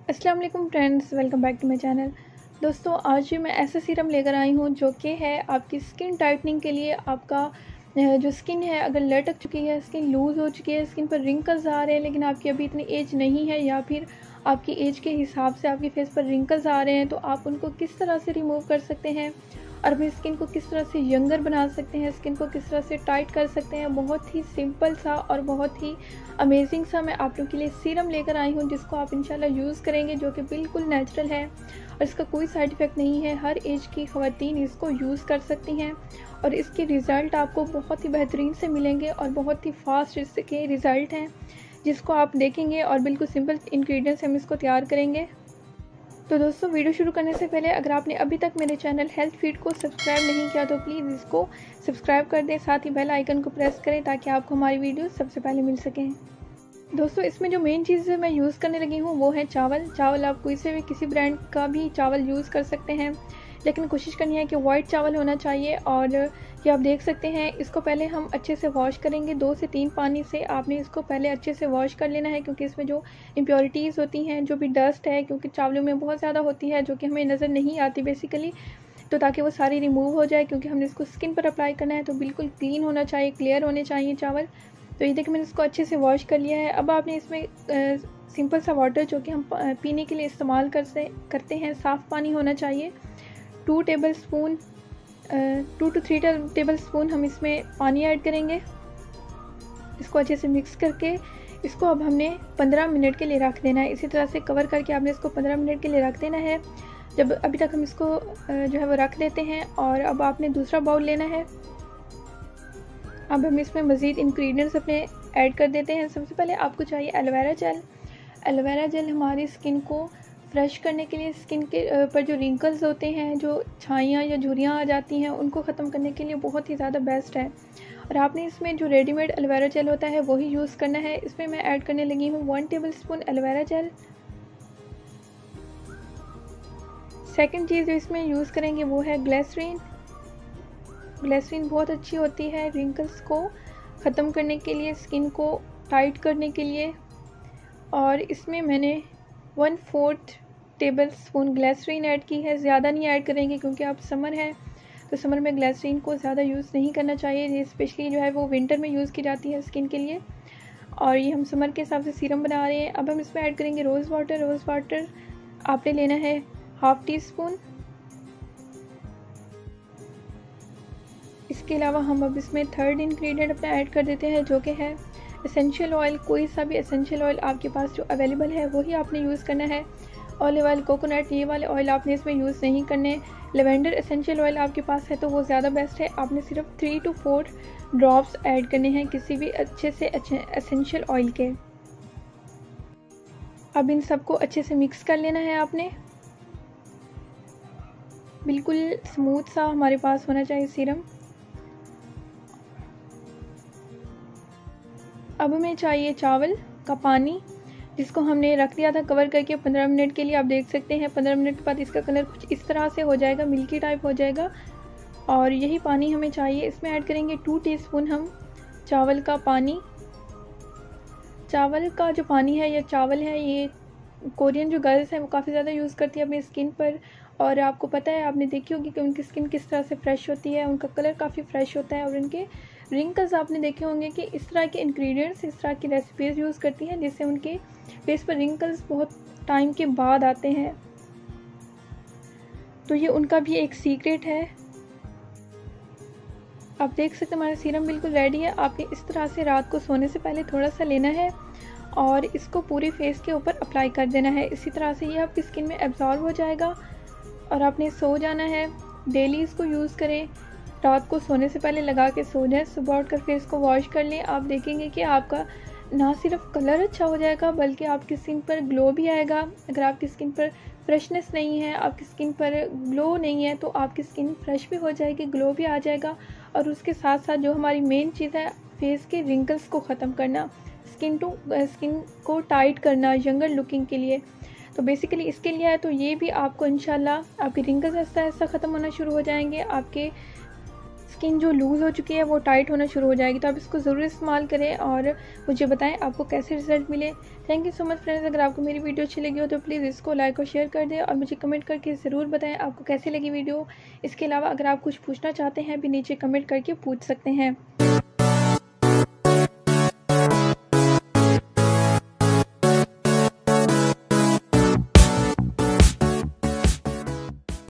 अस्सलाम वालेकुम friends, welcome back to my channel. दोस्तों, आज मैं ऐसा सीरम लेकर आई हूँ जो कि है आपकी स्किन टाइटनिंग के लिए। आपका जो स्किन है, अगर लटक चुकी है, स्किन लूज़ हो चुकी है, स्किन पर रिंकल्स आ रहे हैं लेकिन आपकी अभी इतनी एज नहीं है, या फिर आपकी एज के हिसाब से आपकी फेस पर रिंकल्स आ रहे हैं, तो आप उनको किस तरह से रिमूव कर सकते हैं और अपनी स्किन को किस तरह से यंगर बना सकते हैं, स्किन को किस तरह से टाइट कर सकते हैं। बहुत ही सिंपल सा और बहुत ही अमेजिंग सा मैं आप लोगों के लिए सीरम लेकर आई हूँ, जिसको आप इंशाल्लाह यूज़ करेंगे, जो कि बिल्कुल नेचुरल है और इसका कोई साइड इफ़ेक्ट नहीं है। हर एज की ख़वातीन इसको यूज़ कर सकती हैं और इसके रिज़ल्ट आपको बहुत ही बेहतरीन से मिलेंगे और बहुत ही फास्ट इसके रिज़ल्ट हैं, जिसको आप देखेंगे। और बिल्कुल सिंपल इंग्रेडिएंट्स से हम इसको तैयार करेंगे। तो दोस्तों, वीडियो शुरू करने से पहले अगर आपने अभी तक मेरे चैनल हेल्थ फीड को सब्सक्राइब नहीं किया तो प्लीज़ इसको सब्सक्राइब कर दें, साथ ही बेल आइकन को प्रेस करें ताकि आपको हमारी वीडियो सबसे पहले मिल सकें। दोस्तों, इसमें जो मेन चीज़ मैं यूज़ करने लगी हूँ वो है चावल। आप कोई से भी किसी ब्रांड का भी चावल यूज़ कर सकते हैं, लेकिन कोशिश करनी है कि वाइट चावल होना चाहिए। और ये आप देख सकते हैं, इसको पहले हम अच्छे से वॉश करेंगे 2 से 3 पानी से। आपने इसको पहले अच्छे से वॉश कर लेना है, क्योंकि इसमें जो इम्प्योरिटीज़ होती हैं, जो भी डस्ट है, क्योंकि चावलों में बहुत ज़्यादा होती है जो कि हमें नज़र नहीं आती बेसिकली, तो ताकि वो सारी रिमूव हो जाए, क्योंकि हमने इसको स्किन पर अप्लाई करना है, तो बिल्कुल क्लीन होना चाहिए, क्लियर होने चाहिए चावल। तो ये देखिए, मैंने इसको अच्छे से वॉश कर लिया है। अब आपने इसमें सिंपल सा वाटर जो कि हम पीने के लिए इस्तेमाल करते हैं, साफ़ पानी होना चाहिए। 2 to 3 टेबल स्पून हम इसमें पानी ऐड करेंगे। इसको अच्छे से मिक्स करके इसको अब हमने 15 मिनट के लिए रख देना है। इसी तरह से कवर करके आपने इसको 15 मिनट के लिए रख देना है। जब अभी तक हम इसको जो है वो रख देते हैं। और अब आपने दूसरा बाउल लेना है। अब हम इसमें मज़ीद इंग्रेडिएंट्स अपने ऐड कर देते हैं। सबसे पहले आपको चाहिए एलोवेरा जेल। एलोवेरा जेल हमारी स्किन को फ्रेश करने के लिए, स्किन के पर जो रिंकल्स होते हैं, जो छाइयाँ या झुर्रियाँ आ जाती हैं, उनको ख़त्म करने के लिए बहुत ही ज़्यादा बेस्ट है। और आपने इसमें जो रेडीमेड एलोवेरा जेल होता है वही यूज़ करना है। इसमें मैं ऐड करने लगी हूँ 1 tablespoon aloe vera gel. Second चीज़ जो इसमें यूज़ करेंगे वो है ग्लिसरीन। ग्लिसरीन बहुत अच्छी होती है रिंकल्स को ख़त्म करने के लिए, स्किन को टाइट करने के लिए। और इसमें मैंने 1/4 टेबल स्पून ग्लिसरीन ऐड की है। ज़्यादा नहीं ऐड करेंगे, क्योंकि अब समर है, तो समर में ग्लिसरीन को ज़्यादा यूज़ नहीं करना चाहिए। ये स्पेशली जो है वो विंटर में यूज़ की जाती है स्किन के लिए, और ये हम समर के हिसाब से सीरम बना रहे हैं। अब हम इसमें ऐड करेंगे रोज़ वाटर आपने लेना है 1/2 टीस्पून। इसके अलावा हम अब इसमें थर्ड इंग्रेडिएंट अपना ऐड कर देते हैं, जो कि है एसेंशियल ऑयल। कोई सा भी एसेंशियल ऑयल आपके पास जो अवेलेबल है वही आपने यूज़ करना है। ऑलिव ऑयल, कोकोनट, ये वाले ऑयल आपने इसमें यूज़ नहीं करने। लेवेंडर एसेंशियल ऑयल आपके पास है तो वो ज़्यादा बेस्ट है। आपने सिर्फ 3 to 4 ड्रॉप्स ऐड करने हैं किसी भी अच्छे एसेंशियल ऑयल के। अब इन सबको अच्छे से मिक्स कर लेना है आपने। बिल्कुल स्मूथ सा हमारे पास होना चाहिए सीरम। अब हमें चाहिए चावल का पानी, जिसको हमने रख दिया था कवर करके 15 मिनट के लिए। आप देख सकते हैं 15 मिनट के बाद इसका कलर कुछ इस तरह से हो जाएगा, मिल्की टाइप हो जाएगा, और यही पानी हमें चाहिए। इसमें ऐड करेंगे 2 टीस्पून हम चावल का पानी। चावल का जो पानी है या चावल है, ये कोरियन जो गर्ल्स हैं वो काफ़ी ज़्यादा यूज़ करती है अपनी स्किन पर। और आपको पता है, आपने देखी होगी कि उनकी स्किन किस तरह से फ्रेश होती है, उनका कलर काफ़ी फ्रेश होता है, और उनके रिंकल्स आपने देखे होंगे कि इस तरह के इंग्रेडिएंट्स, इस तरह की रेसिपीज़ यूज़ करती हैं, जिससे उनके फेस पर रिंकल्स बहुत टाइम के बाद आते हैं। तो ये उनका भी एक सीक्रेट है। आप देख सकते हैं हमारा सीरम बिल्कुल रेडी है। आपने इस तरह से रात को सोने से पहले थोड़ा सा लेना है और इसको पूरे फेस के ऊपर अप्लाई कर देना है। इसी तरह से ये आपकी स्किन में एब्जॉर्ब हो जाएगा और आपने सो जाना है। डेली इसको यूज़ करें, रात को सोने से पहले लगा के सो जाएं, सुबह उठकर फेस को वॉश कर लें। आप देखेंगे कि आपका ना सिर्फ कलर अच्छा हो जाएगा, बल्कि आपकी स्किन पर ग्लो भी आएगा। अगर आपकी स्किन पर फ्रेशनेस नहीं है, आपकी स्किन पर ग्लो नहीं है, तो आपकी स्किन फ्रेश भी हो जाएगी, ग्लो भी आ जाएगा। और उसके साथ साथ जो हमारी मेन चीज़ है, फेस के रिंकल्स को ख़त्म करना, स्किन को टाइट करना, यंगर लुकिंग के लिए, तो बेसिकली इसके लिए है। तो ये भी आपको इंशाल्लाह आपके रिंकल्स ऐसा ख़त्म होना शुरू हो जाएंगे, आपके स्किन जो लूज़ हो चुकी है वो टाइट होना शुरू हो जाएगी। तो आप इसको ज़रूर इस्तेमाल करें और मुझे बताएं आपको कैसे रिज़ल्ट मिले। Thank you so much friends. अगर आपको मेरी वीडियो अच्छी लगी हो तो प्लीज़ इसको लाइक और शेयर कर दें और मुझे कमेंट करके ज़रूर बताएं आपको कैसी लगी वीडियो। इसके अलावा अगर आप कुछ पूछना चाहते हैं भी नीचे कमेंट करके पूछ सकते हैं।